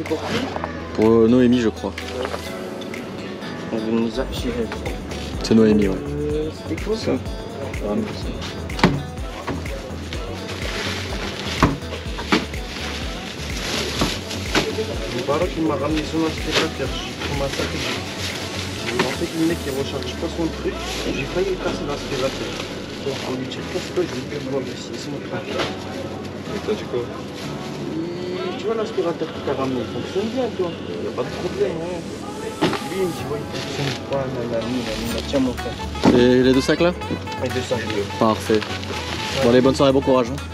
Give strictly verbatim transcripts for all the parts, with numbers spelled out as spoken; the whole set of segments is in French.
pour qui? Pour euh, Noémie, je crois. C'est Noémie, ouais. Euh, C'était quoi ça? Ah, merci. Mubarak, il m'a ramené son aspirateur. J'ai commencé à faire. En fait, le mec il recharge pas son truc. J'ai failli casser l'aspirateur. Donc, on lui dit casse pas, je lui dis bon, merci, c'est mon truc. Et toi, tu quoi? Tu vois l'aspirateur que tu as ramené, il fonctionne bien, toi. Il n'y a pas de problème. Hein. Lui, il me dit, ouais, il fonctionne pas, nanani, nanani. Tiens, mon frère. Et les deux sacs là? Et deux sacs bleus. Parfait. Bon, allez, bonne soirée, bon courage. Hein.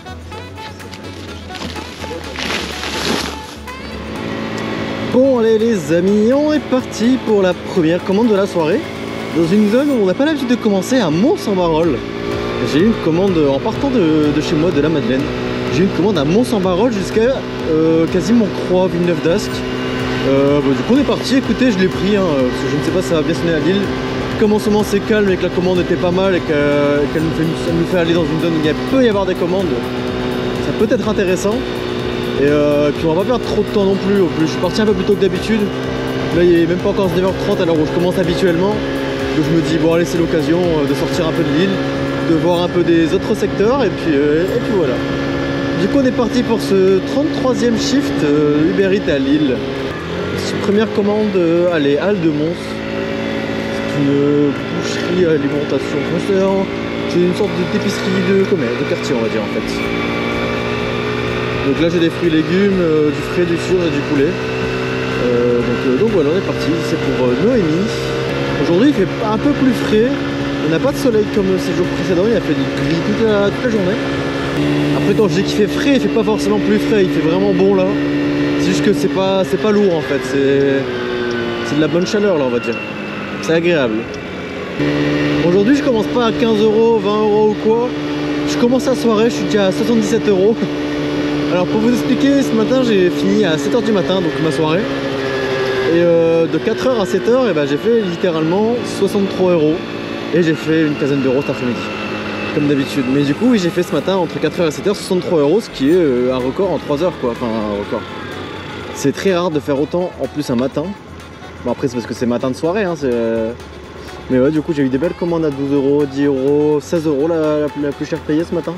Bon, allez, les amis, on est parti pour la première commande de la soirée. Dans une zone où on n'a pas l'habitude de commencer, à Mont-Saint-Barol. J'ai eu une commande en partant de, de chez moi, de la Madeleine. J'ai eu une commande à Mont-Saint-Barol jusqu'à euh, quasiment Croix, Villeneuve d'Ascq. Euh, bah, du coup on est parti, écoutez, je l'ai pris, hein, parce que je ne sais pas si ça va bien sonner à Lille. Comme en ce moment c'est calme et que la commande était pas mal et qu'elle qu nous, nous fait aller dans une zone où il peut y avoir des commandes, ça peut être intéressant. Et euh, puis on va pas perdre trop de temps non plus. En plus, je suis parti un peu plus tôt que d'habitude. Là il est même pas encore neuf heures trente à l'heure où je commence habituellement. Donc je me dis bon allez, c'est l'occasion de sortir un peu de Lille, de voir un peu des autres secteurs et puis, euh, et puis voilà. Du coup on est parti pour ce trente-troisième shift euh, Uber Eats à Lille. Première commande, euh, allez, Halle de Mons. C'est une boucherie à alimentation. C'est une sorte d'épicerie de commerce, de quartier on va dire en fait. Donc là j'ai des fruits et légumes, euh, du frais, du sûr et du poulet. Euh, donc, euh, donc voilà, on est parti, c'est pour euh, Noémie. Aujourd'hui il fait un peu plus frais. On n'a pas de soleil comme ces jours précédents, il a fait du gris toute la, toute la journée. Après quand je dis qu'il fait frais, il fait pas forcément plus frais, il fait vraiment bon là. C'est juste que c'est pas, c'est pas lourd en fait, c'est de la bonne chaleur là on va dire. C'est agréable. Aujourd'hui je commence pas à quinze euros, vingt euros ou quoi. Je commence la soirée, je suis déjà à soixante-dix-sept euros. Alors pour vous expliquer, ce matin j'ai fini à sept heures du matin, donc ma soirée. Et euh, de quatre heures à sept heures, et ben, j'ai fait littéralement soixante-trois euros. Et j'ai fait une quinzaine d'euros cet après-midi. Comme d'habitude. Mais du coup oui, j'ai fait ce matin entre quatre heures et sept heures soixante-trois euros, ce qui est euh, un record en trois heures quoi. Enfin un record. C'est très rare de faire autant en plus un matin. Bon après c'est parce que c'est matin de soirée hein, euh... mais ouais du coup j'ai eu des belles commandes à douze euros, dix euros, seize euros la, la, la plus chère payée ce matin.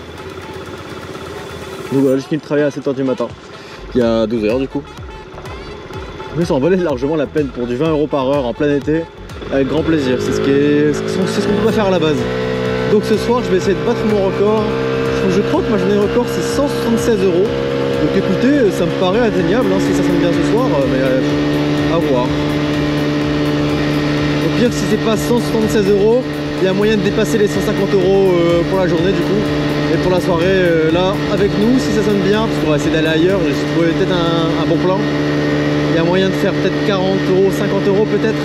Donc voilà, j'ai fini de travailler à sept heures du matin. Il y a douze heures du coup. Mais ça en valait largement la peine pour du vingt euros par heure en plein été. Avec grand plaisir, c'est ce qu'on ce qu'on peut pas faire à la base. Donc ce soir je vais essayer de battre mon record. Je crois que ma journée record c'est cent soixante-seize euros. Donc écoutez, ça me paraît atteignable hein, si ça sonne bien ce soir, mais euh, à voir. Au pire, si c'est pas cent soixante-seize euros, il y a moyen de dépasser les cent cinquante euros euh, pour la journée du coup. Et pour la soirée, euh, là, avec nous, si ça sonne bien, parce qu'on va essayer d'aller ailleurs, j'ai trouvé peut-être un, un bon plan. Il y a moyen de faire peut-être quarante euros, cinquante euros peut-être.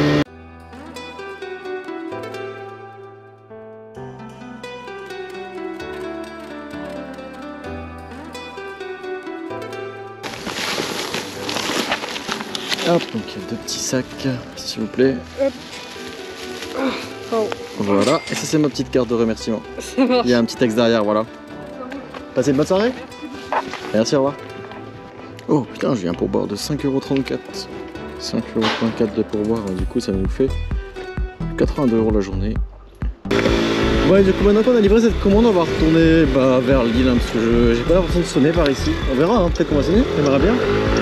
Hop, donc il y a deux petits sacs, s'il vous plaît. Hop. Oh. Voilà, et ça c'est ma petite carte de remerciement. Il y a un petit texte derrière, voilà. Passez une bonne soirée. Merci, au revoir. Oh putain, j'ai un pourboire de cinq euros trente-quatre. cinq euros trente-quatre de pourboire, du coup ça nous fait quatre-vingt-deux euros la journée. Ouais, du coup maintenant qu'on a livré cette commande, on va retourner bah, vers Lille, hein, parce que j'ai pas l'impression de sonner par ici. On verra, hein, peut-être qu'on va sonner, on verra bien.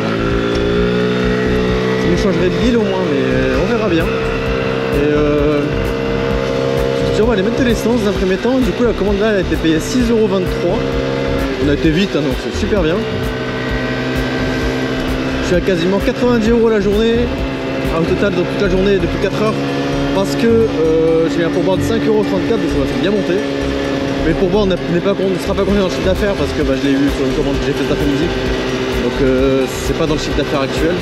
Ça nous changerait de Lille au moins, mais on verra bien. Et euh... on va aller mettre de l'essence dans un premier temps. Du coup la commande là elle a été payée six euros vingt-trois. On a été vite hein, donc c'est super bien. Je suis à quasiment quatre-vingt-dix euros la journée. Ah, au total donc toute la journée depuis quatre heures. Parce que euh, j'ai un pourboire de cinq euros trente-quatre, donc ça m'a fait bien monter. Mais le pourboire ne sera pas compté dans le chiffre d'affaires parce que bah, je l'ai eu sur une commande que j'ai faite cet après-midi. Donc euh, c'est pas dans le chiffre d'affaires actuel.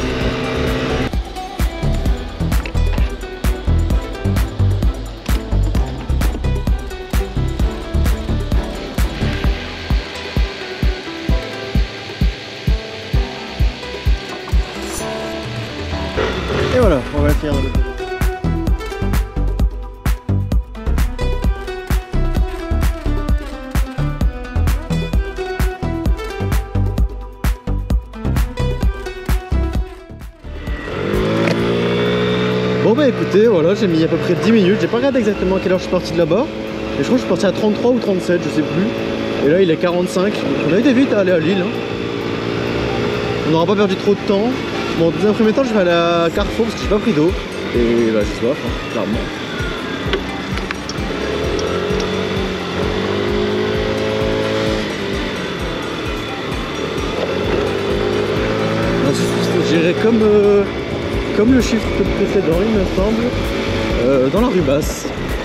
Et voilà, on va finir dans le bureau. Bon bah écoutez, voilà, j'ai mis à peu près dix minutes. J'ai pas regardé exactement à quelle heure je suis parti de là-bas. Et je crois que je suis parti à trente-trois ou trente-sept, je sais plus. Et là il est quarante-cinq. Donc on a été vite à aller à Lille. Hein. On n'aura pas perdu trop de temps. Bon, dans un premier temps, je vais aller à Carrefour parce que j'ai pas pris d'eau. Et bah j'ai soif, hein, clairement. J'irai comme, euh, comme le chiffre précédent, il me semble, euh, dans la rue basse.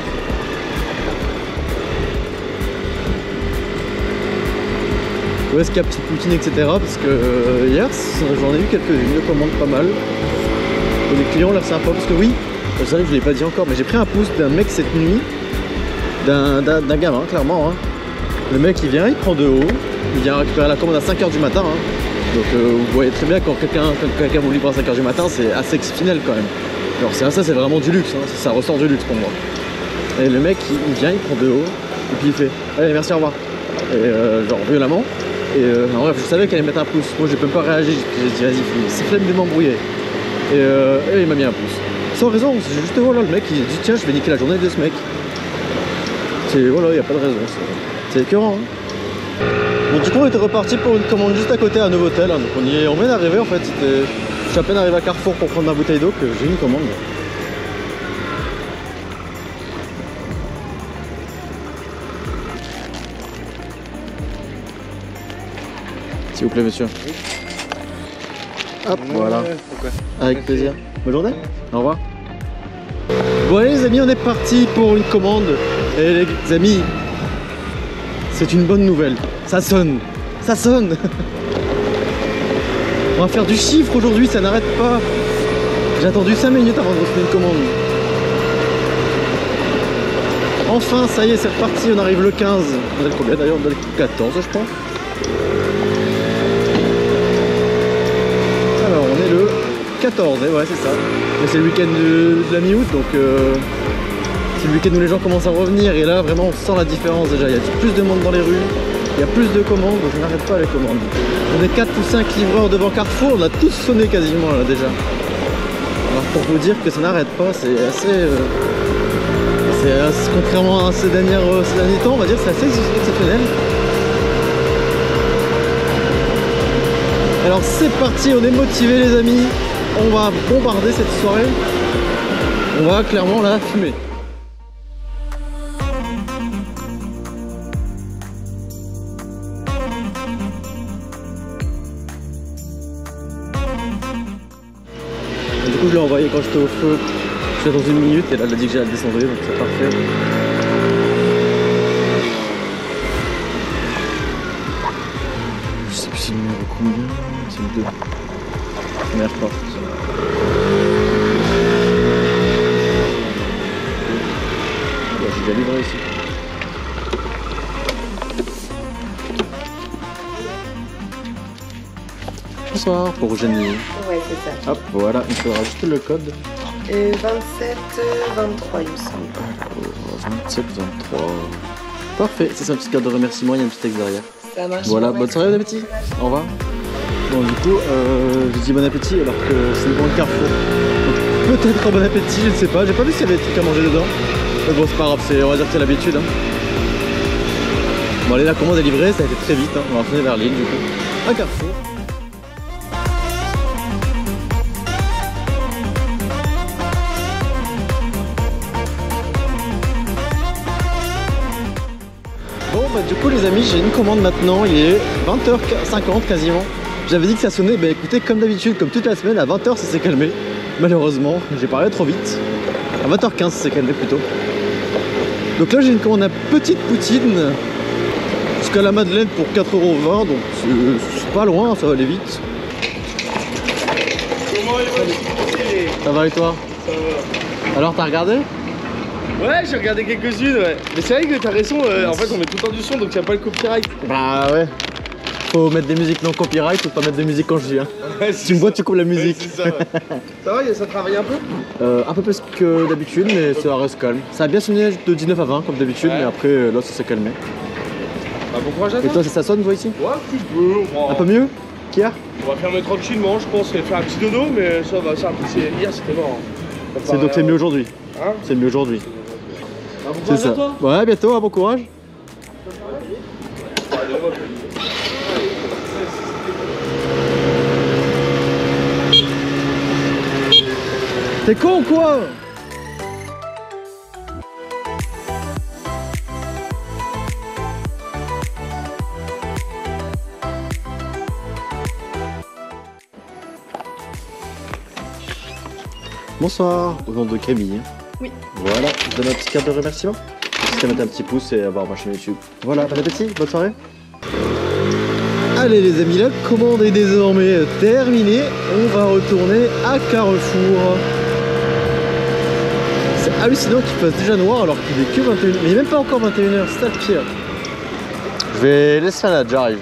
Où est-ce qu'il y a petite poutine, et cetera. Parce que euh, hier, j'en ai eu quelques-unes, je commande pas mal. Et les clients ont l'air sympas parce que oui, ça je ne l'ai pas dit encore, mais j'ai pris un pouce d'un mec cette nuit, d'un gamin, clairement. Hein. Le mec il vient, il prend de haut, il vient récupérer la commande à cinq heures du matin. Hein. Donc euh, vous voyez très bien quand quelqu'un quelqu'un vous livre à cinq heures du matin, c'est assez exceptionnel quand même. Alors ça, ça c'est vraiment du luxe, hein. ça, ça ressort du luxe pour moi. Et le mec il, il vient, il prend de haut, et puis il fait allez merci, au revoir. Et euh, genre violemment. Et euh, en bref, je savais qu'elle allait mettre un pouce. Moi j'ai même pas réagi, j'ai dit vas-y, c'est flemme de m'embrouiller. Et, euh, et il m'a mis un pouce. Sans raison, c'est juste voilà, le mec il dit tiens je vais niquer la journée de ce mec. C'est voilà, il n'y a pas de raison, c'est écœurant. Hein. Bon, du coup on était reparti pour une commande juste à côté à Novotel, hein. Donc on y est, on vient d'arriver en fait, je suis à peine arrivé à Carrefour pour prendre ma bouteille d'eau que j'ai une commande. S'il vous plaît monsieur. Oui. Hop, voilà. Pourquoi? Avec plaisir. Bonne journée. Au revoir. Bon allez les amis, on est parti pour une commande. Et les amis, c'est une bonne nouvelle. Ça sonne, ça sonne. On va faire du chiffre aujourd'hui, ça n'arrête pas. J'ai attendu cinq minutes avant de recevoir une commande. Enfin, ça y est, c'est reparti, on arrive le quinze. On est le combien d'ailleurs? On est le quatorze, je crois. Alors, on est le quatorze, et ouais, c'est ça. Mais c'est le week-end de, de la mi-août, donc euh, c'est le week-end où les gens commencent à revenir. Et là, vraiment, on sent la différence déjà. Il y a plus de monde dans les rues. Il y a plus de commandes, donc je n'arrête pas les commandes. On est quatre ou cinq livreurs devant Carrefour, on a tous sonné quasiment là déjà. Alors pour vous dire que ça n'arrête pas, c'est assez, euh, c'est assez... Contrairement à ces, dernières, euh, ces derniers temps, on va dire c'est assez exceptionnel. Alors c'est parti, on est motivés les amis. On va bombarder cette soirée. On va clairement la fumer. Du coup je l'ai envoyé quand j'étais au feu, je suis dans une minute et là elle a dit que j'allais descendre, donc c'est parfait. Je sais plus si le numéro combien, c'est le deux. Première porte. Bon, j'ai déjà livré ici. Bonsoir, pour Jenny. Ouais, c'est ça. Hop, voilà, il faudra juste le code. Euh, vingt-sept vingt-trois, il me semble. vingt-sept vingt-trois. Parfait, c'est ça, une petite carte de remerciement, il y a un petit texte derrière. Ça marche. Voilà, bonne soirée, bon appétit. Au revoir. Bon, du coup, euh, j'ai dit bon appétit alors que c'est le bon Carrefour. Donc, peut-être bon appétit, je ne sais pas. J'ai pas vu s'il y avait des trucs à manger dedans. Mais bon, c'est pas grave, on va dire que c'est l'habitude. Hein. Bon, allez, la commande est livrée, ça a été très vite. Hein. On va retourner vers Lille, du coup, à Carrefour. Bon bah du coup les amis, j'ai une commande maintenant, il est vingt heures cinquante quasiment. J'avais dit que ça sonnait, bah écoutez, comme d'habitude, comme toute la semaine, à vingt heures ça s'est calmé. Malheureusement, j'ai parlé trop vite. À vingt heures quinze ça s'est calmé plutôt. Donc là j'ai une commande à petite poutine jusqu'à la Madeleine pour quatre euros vingt, donc c'est pas loin, ça va aller vite. Comment il va? Ça va et toi? Ça va. Alors t'as regardé? Ouais, j'ai regardé quelques-unes, ouais. Mais c'est vrai que t'as raison, euh, en fait on met tout le temps du son donc y'a pas le copyright. Bah ouais. Faut mettre des musiques non copyright ou pas mettre de musique quand je viens. Ouais, si tu me vois, tu coupes la musique. Ouais, ça, ouais. Ça va, ça travaille un peu? euh, Un peu plus que d'habitude, mais ça reste calme. Ça a bien sonné de dix-neuf à vingt comme d'habitude, ouais. Mais après là ça s'est calmé. Bah, bon courage à toi. Et toi, ça sonne, toi ici? Ouais, un petit peu. On va... Un peu mieux qu'hier? On va fermer tranquillement, je pense, et faire un petit dodo, mais ça va, ça, hier c'était mort. C'est donc c'est mieux aujourd'hui. Hein? C'est mieux aujourd'hui. Bon C'est ça. Ouais, à bientôt, hein, bon courage. T'es con ou quoi? Bonsoir, au nom de Camille. Oui. Voilà, je donne un petit carte de remerciement. Je vais mettre un petit pouce et avoir ma chaîne YouTube. Voilà, bon appétit, bonne soirée. Allez les amis, la commande est désormais terminée. On va retourner à Carrefour. C'est hallucinant qu'il fasse déjà noir alors qu'il est que vingt et une heures. Mais il n'est même pas encore vingt et une heures, c'est ça le pire. Je vais l'esplanade, j'arrive.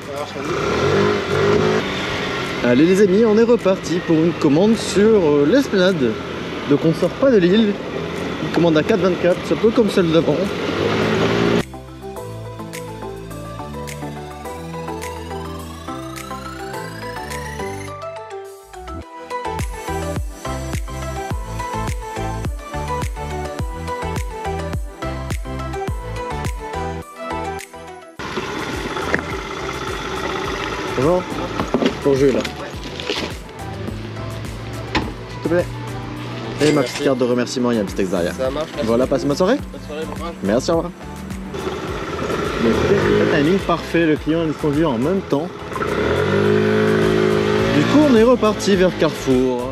Allez les amis, on est reparti pour une commande sur euh, l'esplanade. Donc on ne sort pas de l'île. Une commande à quatre vingt-quatre, c'est un peu comme celle d'avant. Bonjour. Ton jeu là. S'il te plaît. Et ma petite carte de remerciement, il y a un petit texte derrière. Ça marche. Voilà, passez ma soirée. Bonne soirée, bon courage. Merci, au revoir. Mais écoutez, c'est le timing parfait, le client et le conduire en même temps. Du coup, on est reparti vers Carrefour.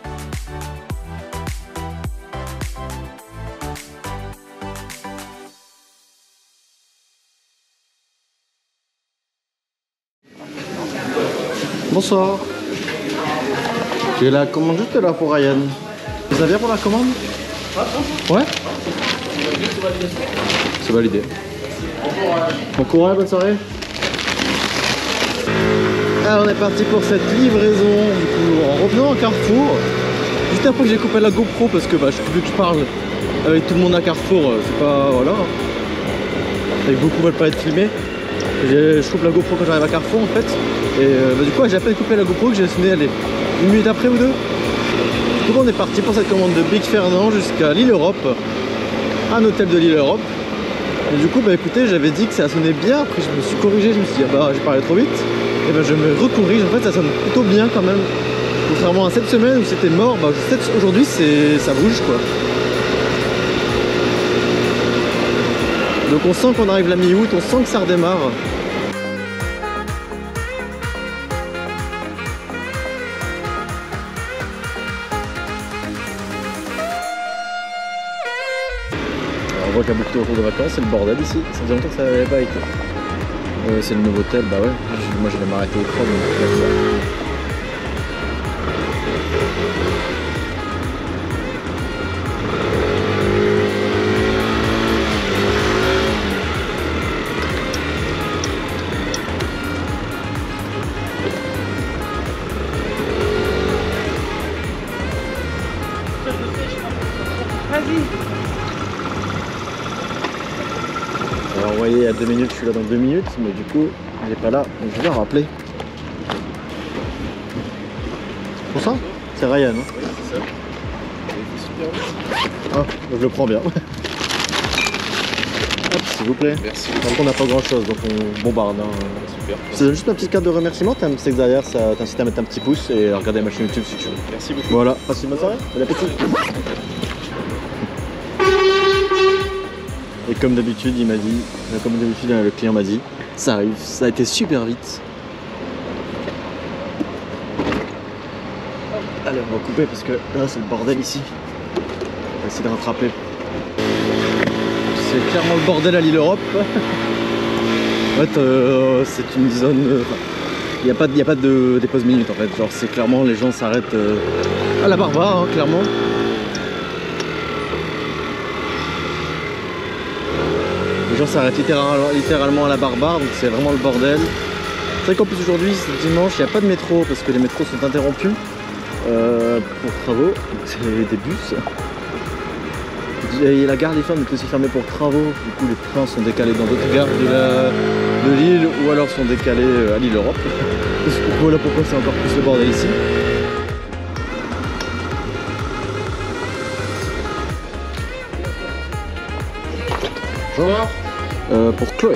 Bonsoir. J'ai la commande juste là pour Ryan. Vous avez pour la commande? Ouais. C'est validé. Bon courage, bonne soirée. Alors on est parti pour cette livraison du coup en revenant à Carrefour. Juste après que j'ai coupé la GoPro parce que bah, vu que je parle avec tout le monde à Carrefour, c'est pas voilà. Et beaucoup veulent pas être filmés. Je coupe la GoPro quand j'arrive à Carrefour en fait. Et euh, bah, du coup j'ai à peine coupé la GoPro que j'ai dessiné aller une minute après ou deux. Du coup on est parti pour cette commande de Big Fernand jusqu'à l'île Europe. Un hôtel de l'île Europe. Et du coup bah écoutez j'avais dit que ça sonnait bien, après je me suis corrigé, je me suis dit ah bah j'ai parlé trop vite. Et ben bah, je me recorrige, en fait ça sonne plutôt bien quand même. Contrairement à cette semaine où c'était mort, bah aujourd'hui c'est ça bouge quoi. Donc on sent qu'on arrive la mi-août, on sent que ça redémarre. Alors, on voit qu'il y a beaucoup de retours de vacances, c'est le bordel ici. Ça faisait longtemps que ça n'avait pas été. Euh, c'est le nouveau hôtel, bah ouais. Moi j'allais m'arrêter au Chrome. Alors vous voyez, il y a deux minutes, je suis là dans deux minutes, mais du coup, il n'est pas là, donc je vais le rappeler. C'est pour ça? C'est Ryan, hein? Oui, c'est ça. Super vite. Ah, je le prends bien. Hop, s'il vous plaît. Merci. Par contre, on n'a pas grand chose, donc on bombarde. Hein. Super. C'est juste ma petite carte de remerciement, t'as un petit texte derrière, ça t'incite à mettre un petit pouce et à regarder ma chaîne YouTube si tu veux. Merci beaucoup. Voilà, passez une bonne soirée, bon appétit. Et comme d'habitude, il m'a dit, comme d'habitude, le client m'a dit, ça arrive, ça a été super vite. Allez, on va couper parce que là, c'est le bordel ici. On va essayer de rattraper. C'est clairement le bordel à l'île Europe. En fait, euh, c'est une zone. Il euh, n'y a pas, y a pas de dépose minute en fait. Genre, c'est clairement les gens s'arrêtent euh, à la barbare, hein, clairement. Les gens s'arrêtent littéralement, littéralement à la barbare, donc c'est vraiment le bordel. C'est vrai qu'en plus aujourd'hui, c'est dimanche, il n'y a pas de métro parce que les métros sont interrompus euh, pour travaux. C'est des bus. Et la gare des femmes est aussi fermée pour travaux. Du coup, les trains sont décalés dans d'autres gares de, la, de l'île ou alors sont décalés à l'île Europe. Voilà pourquoi c'est encore plus le bordel ici. Bonjour. Euh, pour Chloé.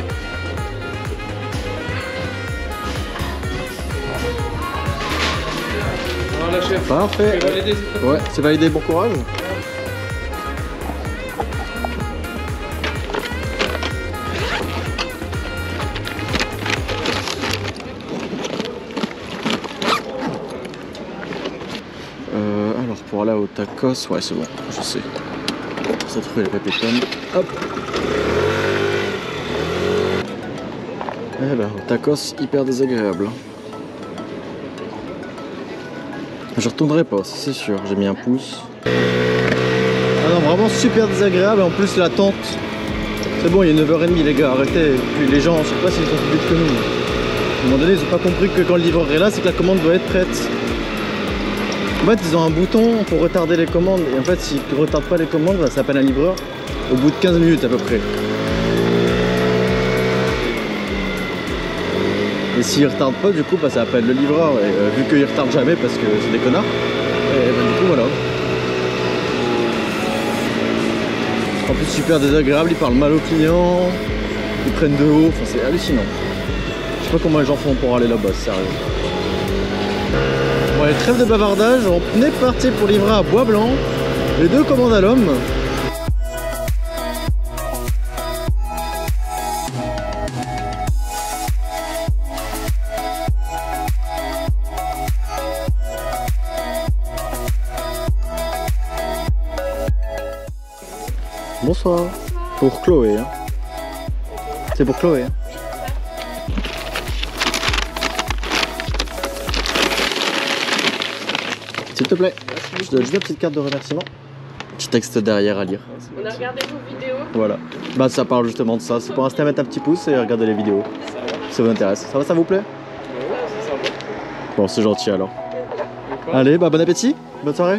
Voilà, chef. Parfait. C'est validé, s'il te plaît. Ouais, c'est validé, bon courage. Euh, alors pour aller au tacos, ouais c'est bon, je sais. Ça trouve les pépétones. Hop. Eh ben, au tacos, hyper désagréable. Je retournerai pas, c'est sûr, j'ai mis un pouce. Ah non, vraiment super désagréable, en plus l'attente. C'est bon, il est neuf heures trente les gars, arrêtez. Puis les gens, je sais pas s'ils sont plus vite que nous. À un moment donné, ils ont pas compris que quand le livreur est là, c'est que la commande doit être prête. En fait, ils ont un bouton pour retarder les commandes. Et en fait, s'ils ne retardent pas les commandes, bah, ça s'appelle un livreur au bout de quinze minutes à peu près. Et s'ils ne retardent pas, du coup, bah, ça appelle le livreur. Et euh, vu qu'ils ne retardent jamais parce que c'est des connards, et bah, du coup, voilà. En plus, super désagréable, ils parlent mal aux clients, ils prennent de haut, enfin, c'est hallucinant. Je sais pas comment les gens font pour aller là-bas, sérieux. Bon, allez, trêve de bavardage, on est parti pour livrer à Bois Blanc, les deux commandes à l'homme. Bonsoir. Pour Chloé. Hein. C'est pour Chloé. Hein. S'il te plaît, je te donne juste la petite carte de remerciement. Petit texte derrière à lire. On a regardé vos vidéos. Voilà. Bah ça parle justement de ça. C'est pour inciter à mettre un petit pouce et regarder les vidéos. Si ça vous intéresse. Ça va, ça vous plaît? Bon, c'est gentil alors. Allez, bah bon appétit. Bonne soirée.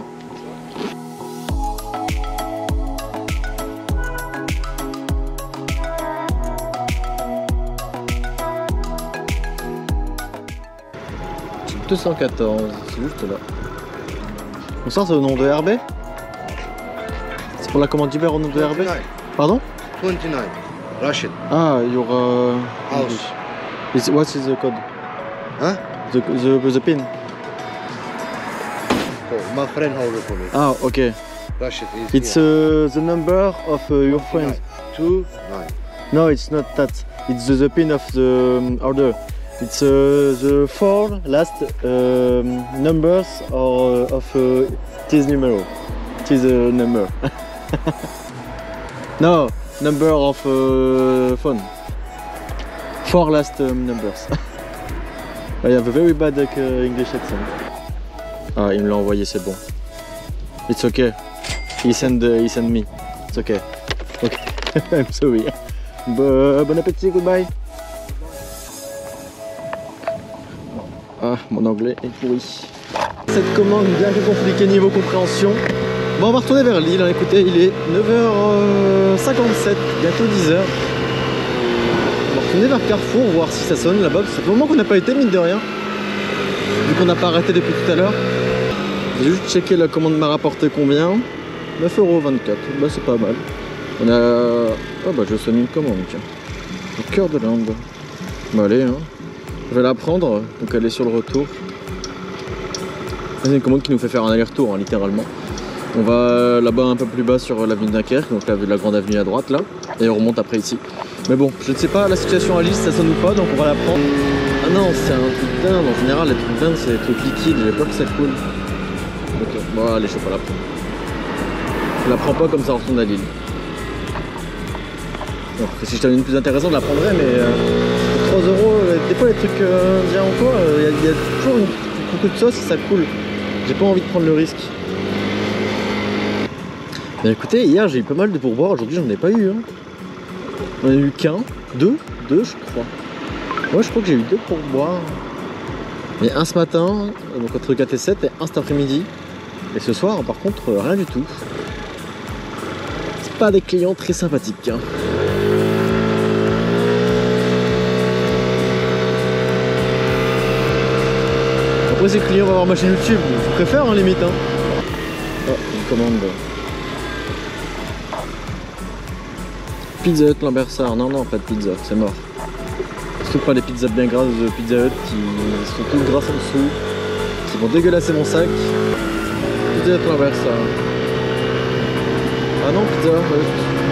deux cent quatorze, c'est juste là. Bonsoir, c'est au nom de R B? C'est pour la commande d'Uber au nom de R B? Pardon? twenty-nine. Rashid. Ah, your uh, House. Is, what is the code? Huh? The, the, the pin? Oh, my friend hold it for me. Ah, okay. Rashid is It's here. uh, the number of uh, your friend. Two nine. No, it's not that. It's the, the pin of the um, order. It's uh, the four last um, numbers or, uh, of uh, this number. This uh, number. No, number of uh, phone. Four last um, numbers. I have a very bad uh, English accent. Ah, il me l'a envoyé, c'est bon. It's okay. He send, uh, he send me. It's okay. Okay. I'm sorry. Bon, bon appétit, goodbye. Ah, mon anglais est pourri. Cette commande bien que compliquée niveau compréhension. Bon, on va retourner vers Lille. Écoutez, il est neuf heures cinquante-sept, bientôt dix heures. On va retourner vers Carrefour, voir si ça sonne là-bas. Ça fait un moment qu'on n'a pas été, mine de rien. Vu qu'on n'a pas arrêté depuis tout à l'heure. J'ai juste checké la commande m'a rapporté combien. neuf euros vingt-quatre, bah c'est pas mal. On a... Oh bah je sonne une commande, tiens. Au cœur de l'Inde. Bah allez, hein. Je vais la prendre, donc elle est sur le retour. C'est une commande qui nous fait faire un aller-retour, hein, littéralement. On va là-bas un peu plus bas sur l'avenue de Dunkerque, donc la, la grande avenue à droite là, et on remonte après ici. Mais bon, je ne sais pas la situation à Lille, ça sonne ou pas, donc on va la prendre. Ah non, c'est un truc d'Inde, en général les trucs d'Inde c'est des trucs liquides, j'ai peur que ça coule. Ok, bon allez, je vais pas la prendre. Je la prends pas comme ça, on retourne à Lille. Bon, si je t'avais une plus intéressante, je la prendrais, mais euh, pour trois euros, des fois les trucs euh, indiens ou quoi, il euh, y, y a toujours une, un coup de sauce et ça coule. J'ai pas envie de prendre le risque. Mais écoutez, hier j'ai eu pas mal de pourboires, aujourd'hui j'en ai pas eu. Hein. On a eu qu'un, deux, deux je crois. Ouais, je crois que j'ai eu deux pourboires. Mais un ce matin, donc entre quatre et sept, et un cet après-midi. Et ce soir, par contre, rien du tout. C'est pas des clients très sympathiques. Hein. Après, ces clients vont avoir ma chaîne YouTube, je préfère hein, limite. Hein. Oh, une commande. Pizza Hut Lambersart, non non pas de pizza, c'est mort. Surtout pas les pizzas bien grasses de Pizza Hut qui sont toutes grasses en dessous, qui vont dégueulasser mon sac. Pizza Hut Lambersart. Ah non, Pizza Hut.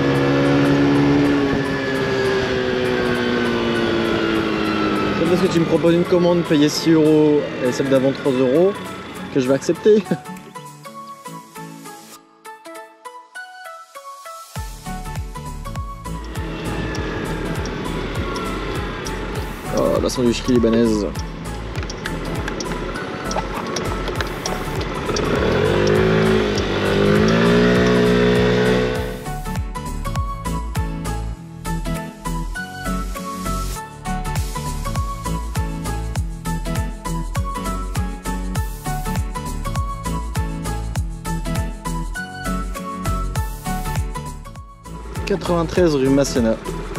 C'est parce que tu me proposes une commande payée six euros et celle d'avant trois euros que je vais accepter. Oh, la sandwicherie libanaise. quatre-vingt-treize rue Masséna.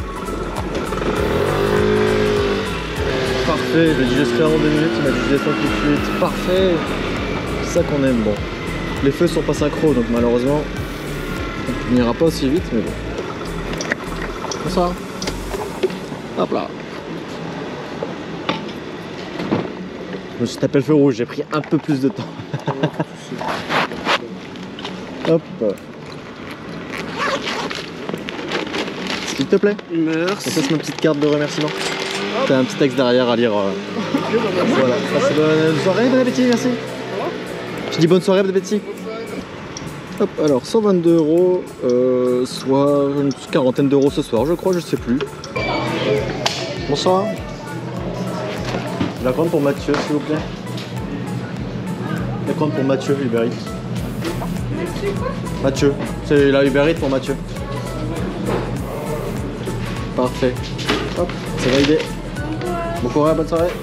Parfait, je dis je serai en deux minutes, il m'a dit je descends tout de suite. Parfait, c'est ça qu'on aime. Bon, les feux sont pas synchro donc malheureusement on n'ira pas aussi vite, mais bon. Bonsoir. Hop là. Je me suis tapé le feu rouge, j'ai pris un peu plus de temps. Hop. S'il te plaît. Merci. Et ça c'est ma petite carte de remerciement. T'as un petit texte derrière à lire. Euh... Voilà. Passez bonne soirée, bon appétit, merci. Je dis bonne soirée, bon appétit. Hop, alors cent vingt-deux euros, euh, soit une quarantaine d'euros ce soir, je crois, je sais plus. Bonsoir. La compte pour Mathieu, s'il vous plaît. La compte pour Mathieu, Uber Eats. Mathieu, c'est la Uber Eats pour Mathieu. Parfait. Hop, c'est validé. Bon courage, bonne soirée.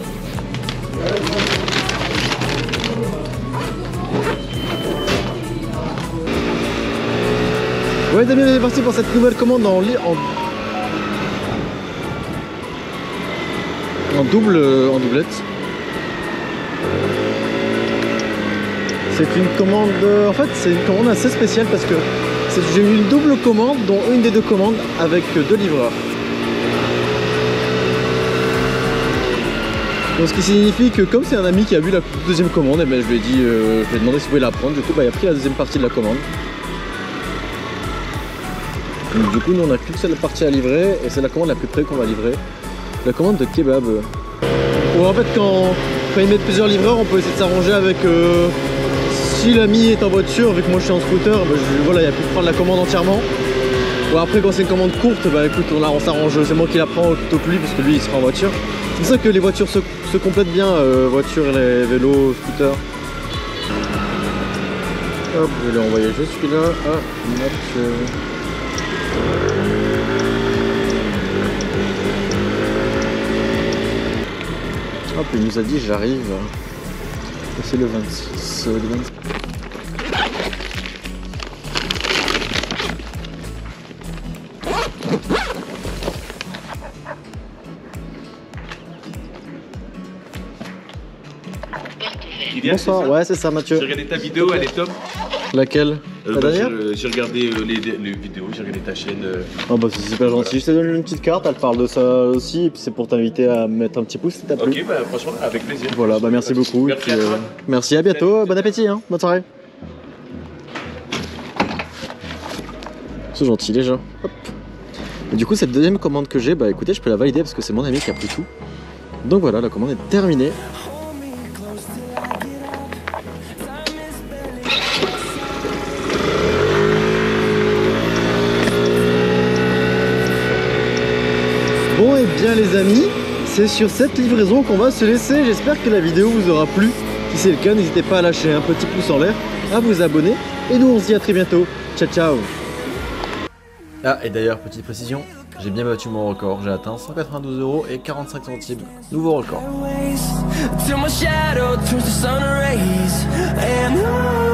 Ouais Damien, on est parti pour cette nouvelle commande en, en, en double, en doublette. C'est une commande, en fait c'est une commande assez spéciale parce que j'ai eu une double commande dont une des deux commandes avec deux livreurs. Donc, ce qui signifie que comme c'est un ami qui a vu la deuxième commande, et ben, je lui ai dit, euh, je lui ai demandé s'il pouvait la prendre. Du coup bah, il a pris la deuxième partie de la commande. Donc, du coup nous on a plus que cette partie à livrer et c'est la commande la plus près qu'on va livrer. La commande de kebab. Bon, en fait quand, quand ils mettent plusieurs livreurs on peut essayer de s'arranger avec euh, si l'ami est en voiture, vu que moi je suis en scooter, bah, je, voilà, il a pu prendre la commande entièrement. Bon, après quand c'est une commande courte, bah écoute on, on s'arrange, c'est moi qui la prends plutôt que lui parce que lui il sera en voiture. C'est pour ça que les voitures se, se complètent bien, euh, voitures, les vélos, scooters. Hop, je vais lui envoyer juste celui-là à Mathieu. Hop, il nous a dit j'arrive. C'est le vingt-six, le vingt-six. Bonsoir, ouais c'est ça Mathieu. J'ai regardé ta vidéo, elle est top. Laquelle? euh, La bah, dernière? J'ai regardé euh, les, les vidéos, j'ai regardé ta chaîne. Euh... Oh bah c'est super gentil, je te donne une petite carte, elle parle de ça aussi, et puis c'est pour t'inviter à mettre un petit pouce si t'as plu. Ok, bah franchement avec plaisir. Voilà, bah merci beaucoup. Merci, puis, à, euh, merci, à bientôt, bon appétit, hein. Bonne soirée. C'est gentil les gens. Hop. Et du coup cette deuxième commande que j'ai, bah écoutez je peux la valider parce que c'est mon ami qui a pris tout. Donc voilà, la commande est terminée. Bon et bien les amis, c'est sur cette livraison qu'on va se laisser. J'espère que la vidéo vous aura plu. Si c'est le cas, n'hésitez pas à lâcher un petit pouce en l'air, à vous abonner. Et nous on se dit à très bientôt. Ciao ciao. Ah et d'ailleurs, petite précision, j'ai bien battu mon record. J'ai atteint cent quatre-vingt-douze euros et quarante-cinq centimes. Nouveau record.